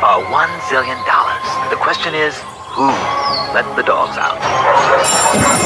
$1 zillion. The question is, who let the dogs out?